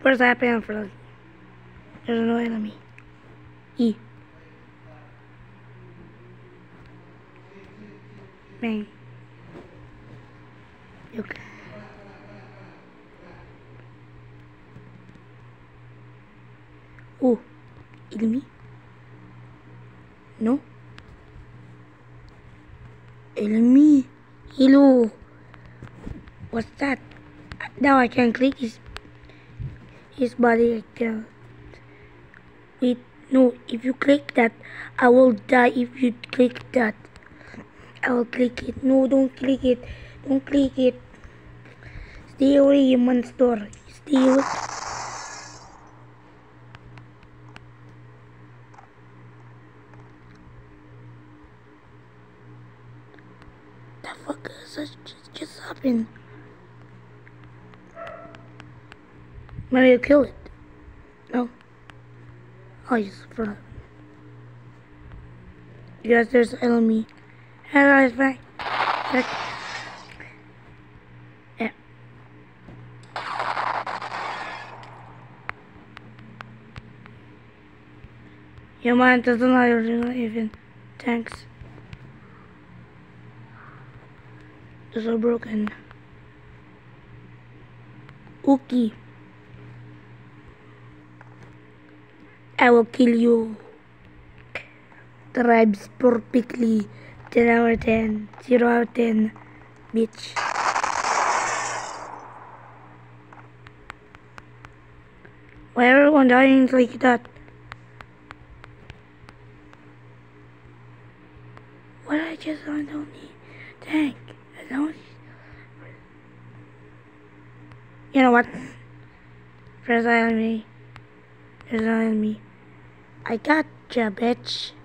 First I pay for there's no enemy. E. Bang. Okay. Oh, enemy? No? Enemy? Hello? What's that? Now I can click his body like that. Wait, no, if you click that, I will die if you click that. I will click it. No, don't click it. Don't click it. Stay away, you monster. Stay away. The fuck is just happened? Maybe kill it. No. I just forgot. Yes, there's enemy. Hello, it's back. Yeah. Your mind doesn't lie even. Thanks. Those are broken. Okay. I will kill you. Tribes perfectly. 10 out of 10. 0 out of 10. Bitch. Why everyone dying like that? What I just don't need tank. I don't. You know what? There's an enemy. There's an enemy. I got ya, bitch.